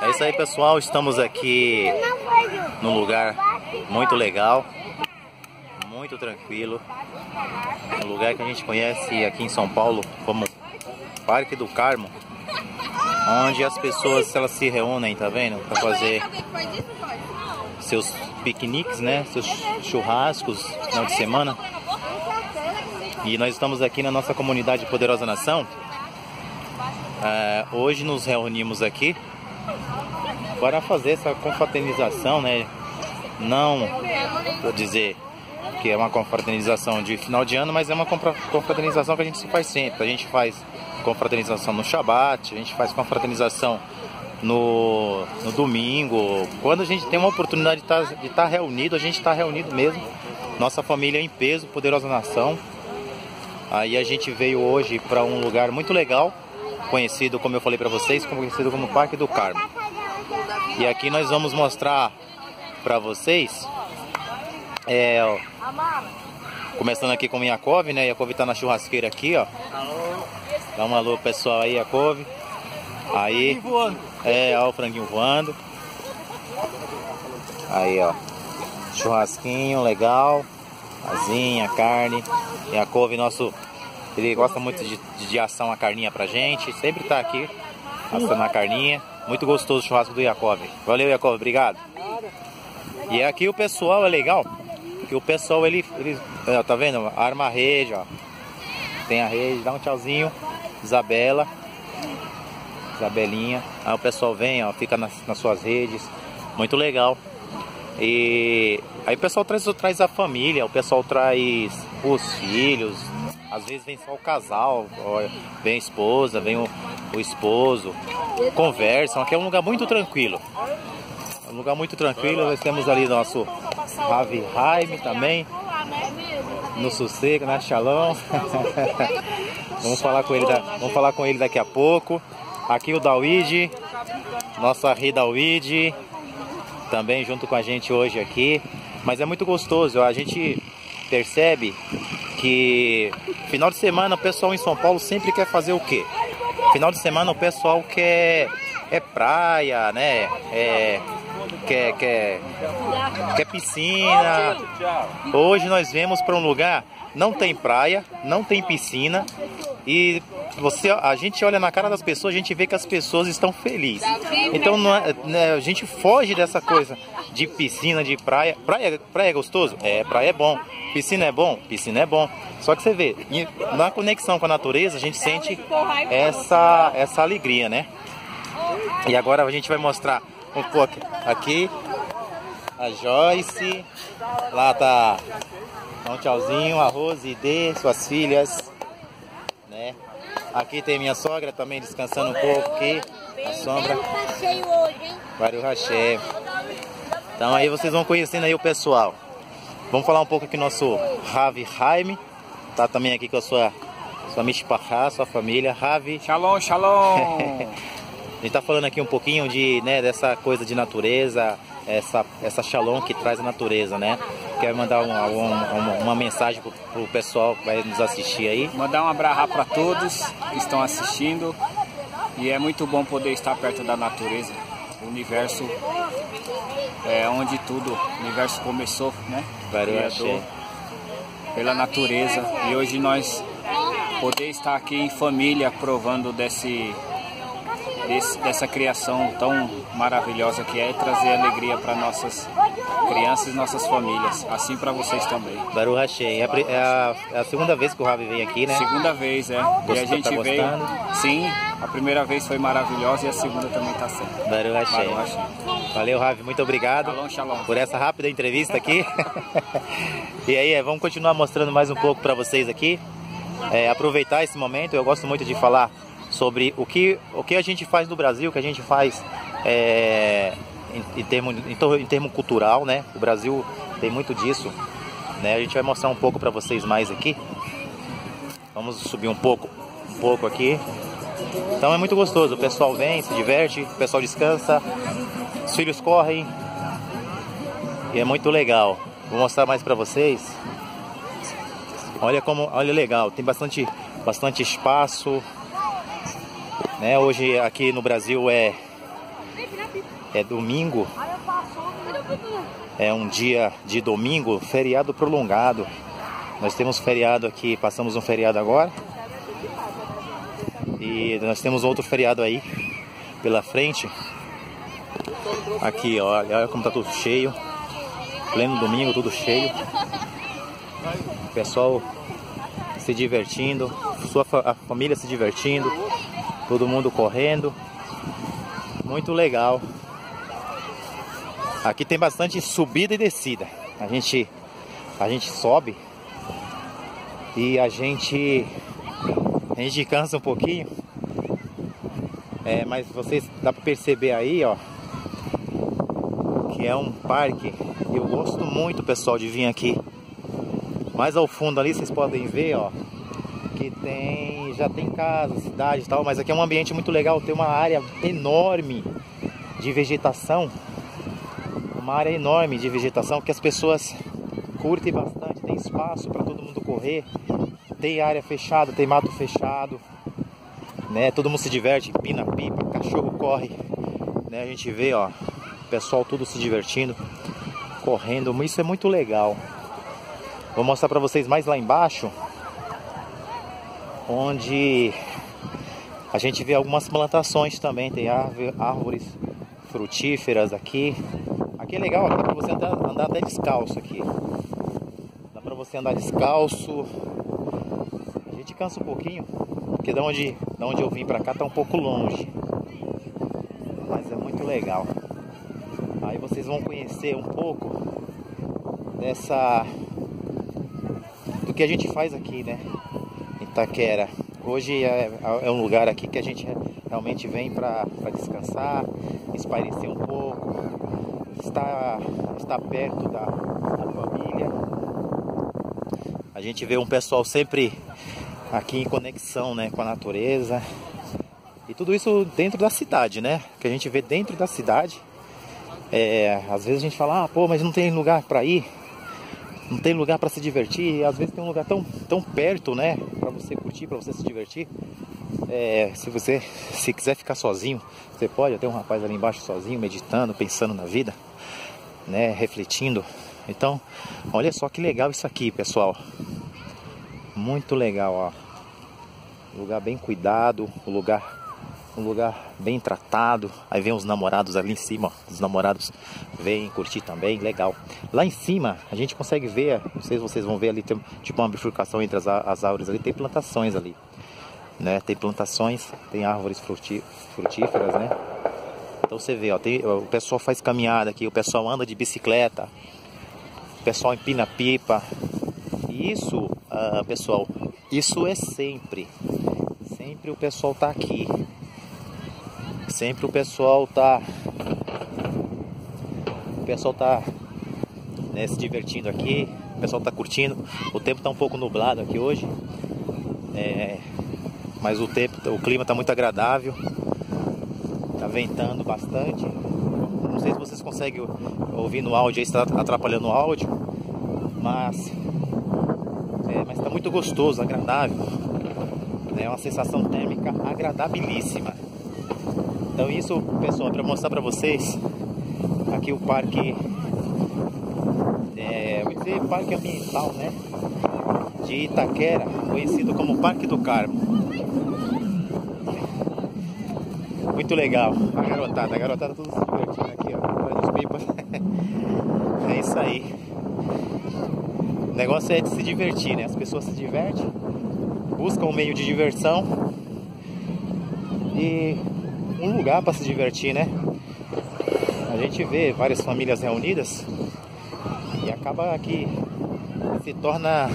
É isso aí, pessoal, estamos aqui num lugar muito legal, muito tranquilo, um lugar que a gente conhece aqui em São Paulo como Parque do Carmo, onde as pessoas elas se reúnem, tá vendo, para fazer seus piqueniques, né, seus churrascos no final de semana. E nós estamos aqui na nossa comunidade Poderosa Nação. Hoje nos reunimos aqui para fazer essa confraternização, né? Não vou dizer que é uma confraternização de final de ano, mas é uma confraternização que a gente faz sempre. A gente faz confraternização no Shabat, a gente faz confraternização no domingo. Quando a gente tem uma oportunidade de estar reunido, a gente está reunido mesmo. Nossa família em peso, Poderosa Nação. Aí a gente veio hoje para um lugar muito legal, conhecido, como eu falei para vocês, conhecido como Parque do Carmo. E aqui nós vamos mostrar para vocês, começando aqui com o Yakov, né? Yakov tá na churrasqueira aqui, ó. Dá um alô pessoal aí, Yakov. Aí, ó o franguinho voando. Aí, ó, churrasquinho legal, asinha, carne. Yakov, nosso, ele gosta muito de assar uma carninha pra gente, sempre tá aqui assando a carninha. Muito gostoso o churrasco do Yakov. Valeu, Yakov, obrigado. E aqui o pessoal é legal, que o pessoal ele tá vendo? Arma a rede, ó. Tem a rede, dá um tchauzinho. Isabelinha. Aí o pessoal vem, ó, fica nas suas redes. Muito legal. E aí o pessoal traz a família, o pessoal traz os filhos. Às vezes vem só o casal, vem a esposa, vem o esposo. Conversam, aqui é um lugar muito tranquilo. É um lugar muito tranquilo. Nós temos ali nosso Ravi Haim também, no sossego, na Shalom. Vamos falar com ele daqui a pouco. Aqui o Dawid, nossa Ri Dawid, também junto com a gente hoje aqui. Mas é muito gostoso, a gente percebe que final de semana o pessoal em São Paulo sempre quer fazer o quê? Final de semana o pessoal quer praia, né? Quer piscina. Hoje nós viemos para um lugar, não tem praia, não tem piscina. E a gente olha na cara das pessoas, a gente vê que as pessoas estão felizes. Então a gente foge dessa coisa de piscina, de praia. Praia é gostoso? Praia é bom. Piscina é bom? Piscina é bom. Só que você vê, na conexão com a natureza, a gente sente essa alegria, né? E agora a gente vai mostrar um pouco aqui a Joyce. Lá tá, dá um tchauzinho, a Rose e Dê, suas filhas, né? Aqui tem minha sogra também descansando um pouco aqui, a sombra. Baruch Hashem. Então aí vocês vão conhecendo aí o pessoal. Vamos falar um pouco aqui nosso Ravi Haim. Tá também aqui com a sua mishpachá, sua família. Ravi. Shalom, shalom. A gente tá falando aqui um pouquinho dessa coisa de natureza, essa shalom que traz a natureza, né? Quer mandar uma mensagem pro pessoal que vai nos assistir aí? Mandar um abraço para todos que estão assistindo. E é muito bom poder estar perto da natureza. O universo é onde o universo começou, né? Criador pela natureza. E hoje nós poder estar aqui em família provando dessa criação tão maravilhosa que é, trazer alegria para nossas crianças e nossas famílias, assim para vocês também. Baruch Hashem. É a segunda vez que o Ravi vem aqui, né? Segunda vez, E a gente veio, sim, a primeira vez foi maravilhosa e a segunda também está sendo. Baruch Hashem. Valeu, Ravi, muito obrigado. Shalom, shalom. Por essa rápida entrevista aqui. E aí, vamos continuar mostrando mais um pouco para vocês aqui. Aproveitar esse momento, eu gosto muito de falar sobre o que a gente faz no Brasil, o que a gente faz em termo cultural, né? O Brasil tem muito disso, né? A gente vai mostrar um pouco para vocês mais aqui. Vamos subir um pouco aqui. Então é muito gostoso, o pessoal vem, se diverte, o pessoal descansa, os filhos correm e é muito legal. Vou mostrar mais para vocês. Olha legal, tem bastante espaço. Né? Hoje aqui no Brasil É domingo. É um dia de domingo, feriado prolongado. Nós temos feriado aqui, passamos um feriado agora. E nós temos outro feriado aí pela frente. Aqui, olha como tá tudo cheio. Pleno domingo, tudo cheio. Pessoal se divertindo, a família se divertindo, todo mundo correndo. Muito legal. Aqui tem bastante subida e descida. A gente sobe e a gente cansa um pouquinho. Mas vocês dá para perceber aí, ó, que é um parque. Eu gosto muito, pessoal, de vir aqui. Mais ao fundo ali vocês podem ver, ó, que já tem casa, cidade e tal, mas aqui é um ambiente muito legal. Tem uma área enorme de vegetação. Uma área enorme de vegetação que as pessoas curtem bastante. Tem espaço para todo mundo correr. Tem área fechada, tem mato fechado, né? Todo mundo se diverte, empina pipa, cachorro corre, né? A gente vê, ó, o pessoal tudo se divertindo, correndo. Isso é muito legal. Vou mostrar para vocês mais lá embaixo, onde a gente vê algumas plantações também. Tem árvores frutíferas aqui. Aqui é legal, dá para você andar até descalço aqui. Dá para você andar descalço. A gente cansa um pouquinho, porque da onde eu vim para cá tá um pouco longe. Mas é muito legal. Aí vocês vão conhecer um pouco do que a gente faz aqui, né, em Itaquera. Hoje é um lugar aqui que a gente realmente vem para descansar, espairecer um pouco, estar perto da família. A gente vê um pessoal sempre aqui em conexão, né, com a natureza. E tudo isso dentro da cidade, né, que a gente vê dentro da cidade. Às vezes a gente fala, pô, mas não tem lugar para ir. Não tem lugar para se divertir. E às vezes tem um lugar tão perto, né, para você curtir, para você se divertir. Se quiser ficar sozinho, você pode. Tem um rapaz ali embaixo sozinho, meditando, pensando na vida, né, refletindo. Então, olha só que legal isso aqui, pessoal. Muito legal, ó. Lugar bem cuidado, um lugar bem tratado. Aí vem os namorados ali em cima, ó. Os namorados vêm curtir também, legal. Lá em cima a gente consegue ver, não sei se vocês vão ver ali, tem tipo uma bifurcação entre as árvores ali, tem plantações ali, né? Tem plantações, tem árvores frutíferas, né? Então você vê, ó, o pessoal faz caminhada aqui, o pessoal anda de bicicleta, o pessoal empina pipa. E isso, pessoal, isso é sempre o pessoal tá aqui. Sempre o pessoal tá né, se divertindo aqui. O pessoal tá curtindo. O tempo tá um pouco nublado aqui hoje, mas o clima tá muito agradável. Tá ventando bastante. Não sei se vocês conseguem ouvir no áudio, aí está atrapalhando o áudio, mas tá muito gostoso, agradável. É uma sensação térmica agradabilíssima. Então isso, pessoal, para mostrar para vocês aqui o parque, vou dizer parque ambiental, né, de Itaquera, conhecido como Parque do Carmo. Muito legal. A garotada tudo se divertindo aqui, ó, atrás dos pipas. É isso aí. O negócio é de se divertir, né? As pessoas se divertem, buscam um meio de diversão e um lugar para se divertir, né? A gente vê várias famílias reunidas e acaba que se torna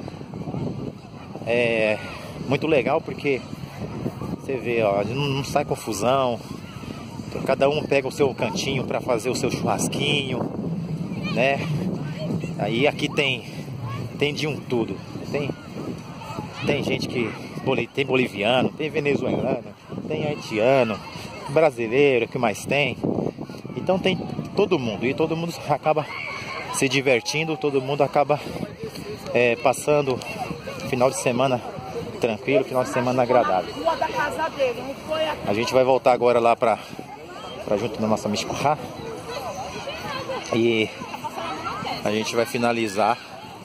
muito legal, porque você vê, ó, não sai confusão, cada um pega o seu cantinho para fazer o seu churrasquinho, né? Aí aqui tem de um tudo, tem gente que tem boliviano, tem venezuelano, tem haitiano, brasileiro, que mais tem. Então tem todo mundo, e todo mundo acaba se divertindo, todo mundo acaba passando final de semana tranquilo, final de semana agradável. A gente vai voltar agora lá para para junto da nossa mishpachá. E a gente vai finalizar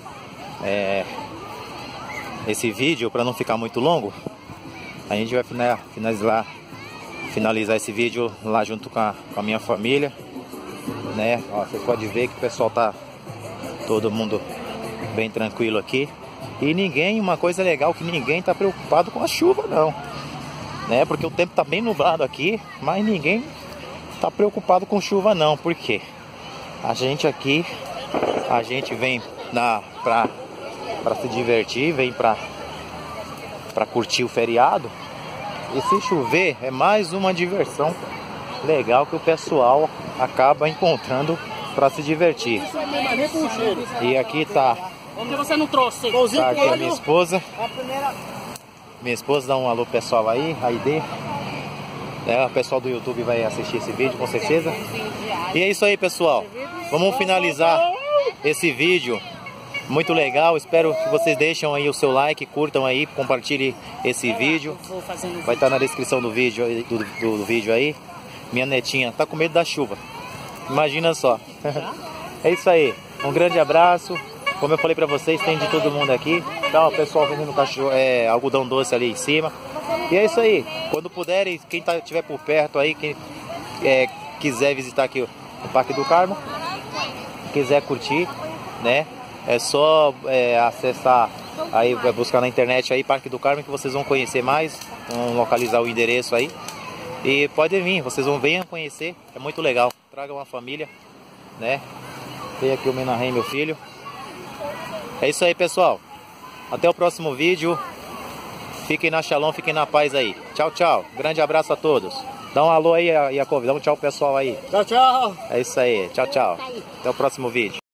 esse vídeo para não ficar muito longo. A gente vai finalizar esse vídeo lá junto com a minha família, né? Ó, você pode ver que o pessoal tá todo mundo bem tranquilo aqui. E ninguém, uma coisa legal, que ninguém tá preocupado com a chuva não, né? Porque o tempo tá bem nublado aqui, mas ninguém tá preocupado com chuva não. Por quê? A gente aqui, a gente vem pra se divertir, vem pra curtir o feriado. E se chover, é mais uma diversão legal que o pessoal acaba encontrando para se divertir. E aqui tá, Onde você não trouxe? tá aqui a minha esposa. Minha esposa, dá um alô pessoal aí, Aide. O pessoal do YouTube vai assistir esse vídeo com certeza. E é isso aí, pessoal. Vamos finalizar esse vídeo. Muito legal, espero que vocês deixem aí o seu like, curtam aí, compartilhem esse vídeo. Vai estar na descrição do vídeo, do vídeo aí. Minha netinha tá com medo da chuva. Imagina só. É isso aí. Um grande abraço. Como eu falei pra vocês, tem de todo mundo aqui. Tá, o pessoal vendendo algodão doce ali em cima. E é isso aí. Quando puderem, quem estiver por perto aí, quem quiser visitar aqui o Parque do Carmo, quiser curtir, né? É só acessar aí, buscar na internet aí Parque do Carmo, que vocês vão conhecer mais, vão localizar o endereço aí. E podem vir, vocês venham conhecer, é muito legal. Tragam uma família, né? Tem aqui o Menahem, meu filho. É isso aí, pessoal. Até o próximo vídeo. Fiquem na Shalom, fiquem na paz aí. Tchau, tchau. Grande abraço a todos. Dá um alô aí, Yaakov. Dá um tchau pessoal aí. Tchau, tchau. É isso aí. Tchau, tchau. Até o próximo vídeo.